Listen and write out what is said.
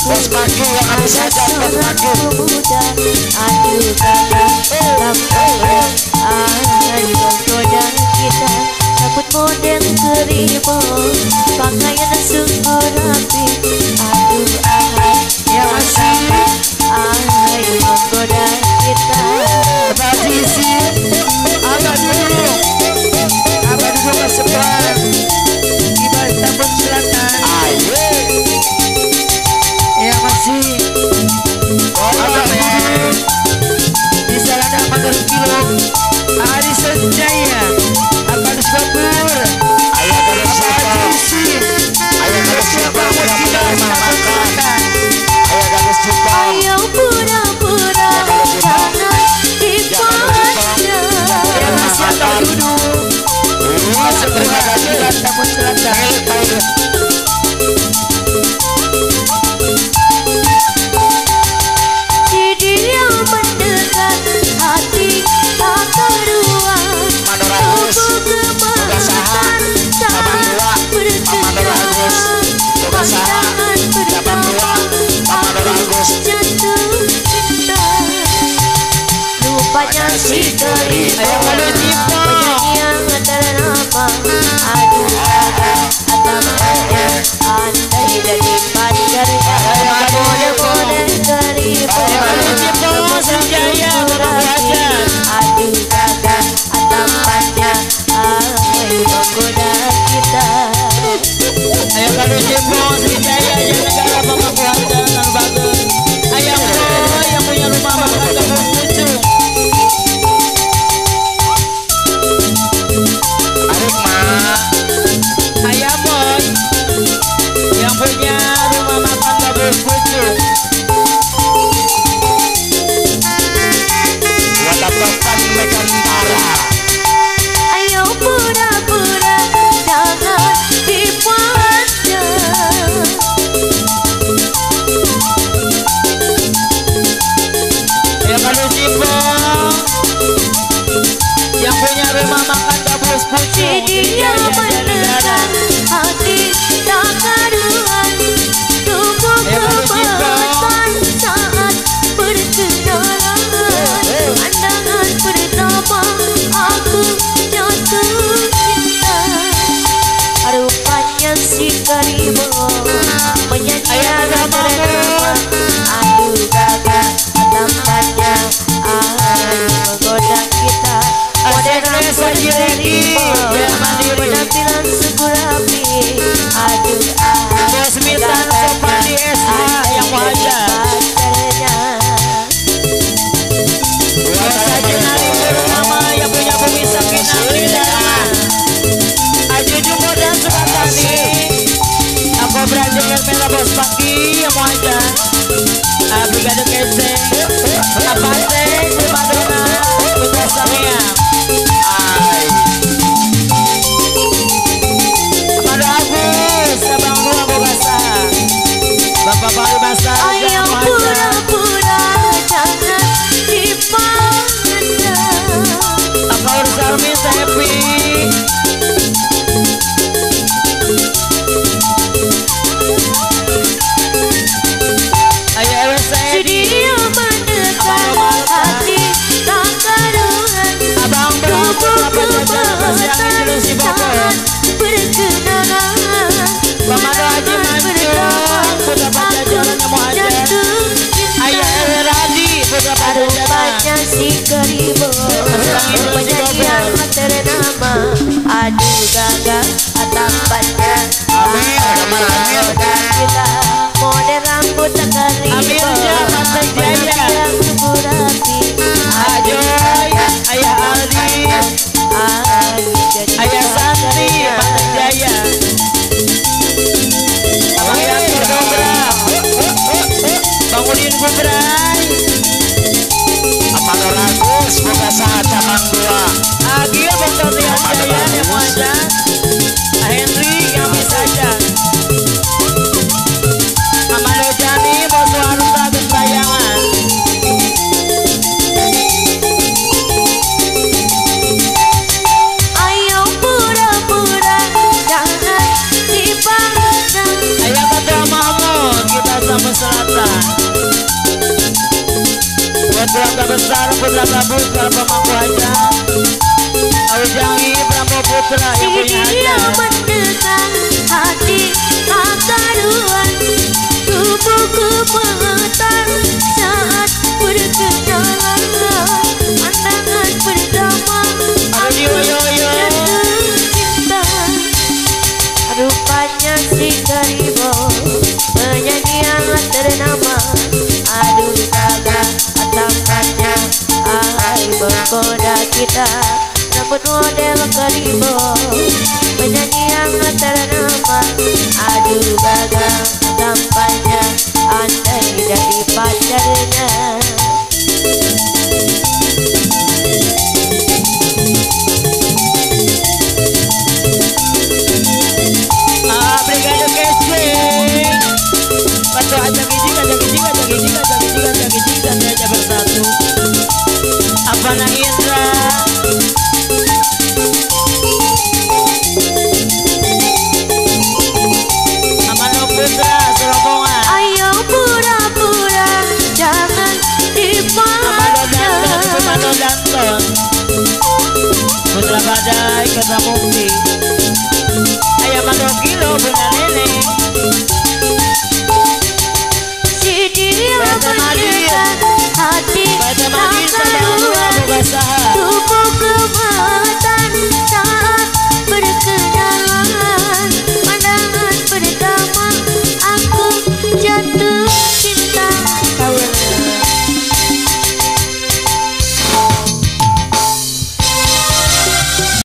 Bos pagi yang harus saja bos pagi. Muda, aduh kakak, tampaknya akan menggoda kita. Rambut model keribau, pakaian sungguh rapi. Aduh Yang masih akan menggoda kita. tradisi. Abah dulu ke sebelah di Tambun Selatan. Ya masih Abah dulu di Salada Magar Kilo Ari Senjaya Abah Dusbabur. Ayah kalau siapa Ayah kalau siapa pura-pura makan. Ayah kalau siapa Ayo pura-pura jangan dipandang. yang masih Abah duduk masuk berada di Tambun Selatan. Si dia mendekat hati tak keruan. Tubuh gemetar saat berkenalan. Pandangan pertama aku jatuh cinta. Rupanya si keribau penyanyi yang ternama. Aduh kakak atamanya andai jadi pacarnya. Model-model keribau Senjaya berwajah. aduh kakak atamanya akan menggoda kita. Ayo kalau jempol Senjaya yang negara Bapak Keluarga dan bagus. Ayam boy yang punya rumah makan kampung Pucung. Adik mah Ayam boy yang punya rumah makan kampung Pucung. Watapan Mekantara. Ayo pura-pura jangan dipandang. Ya kalau jempol yang punya rumah makan kampung Si Pucung. dia mendekat hati tak karuan. Tubuh gemetar saat berkenalan. Pandangan pertama aku jatuh cinta. Rupanya si keribau penyanyi yang ternama. Aduh kakak tampaknya akan menggoda kita. Model rambut keribau penampilan sungguh rapi. Aduh Bos Mitan Sopan di SH yang wajar. Bos Ajenari terutama yang punya bumi sakinah lidah. Ajuju dan Sumatani. Aku berada dengan merah bos pagi yang wajar. Brigade Kece. Apa sih Madonna Putra Samia. Kepada Agus Abang Dua Bogasa. Bapak Baru Basa Ayo yang wajar. pura-pura jangan dipandang. Aku harus army happy. Ayo Si dia mendekat hati tak karuan. Abang Tubuh berapa gemetar saat berkenalan. Pemadu Haji Manjur Putra Pajajaran yang mau aja. jatuh cinta. Ayah Radi Putra Pajajaran. Rupanya si keribau penyanyi yang ternama. Aduh kakak tampaknya Amin, amin, amin. kita. Model rambut keribau Amirnya Pantai Jaya. yang sungguh rapi. Ajoy Ayah Aldi Ayah Santi Pantai Jaya. Abang yang berdobrak Bang Udin Gubray. Apakah Agus buka saat cabang 2 Agil Boktor Rian Jaya yang wajar. Henry yang bisa aja. Amado Jani Bos Warung Bagus Bayangan. Ayo pura-pura jangan dipandang. Ayah Ketua Mahmud kita sama besar Putra Prabu Segala Pemangku Hajat Aujangi Prabu Putra yang Si punya dia hajat mendekat hati akaruan tubuhku menggetar saat berkenalan pandangan pertama Aduh yo jatuh cinta rupanya si Karibo penyanyi yang ternama aduh kagak tampannya ahai menggoda kita rambut model Karibo penyanyi yang ternama aduh gagal tampaknya andai jadi pacarnya Brigade Casing Patu ajak ijik aja bersatu Apa na Indra Amano Putra Serombongan ayo pura-pura jangan dipandang Amano Danton Putra Badai Kata Mukti Ayam Mano Kilo punya nenek si dia mendekat hati Baca Madin sama akaruan Buka Saha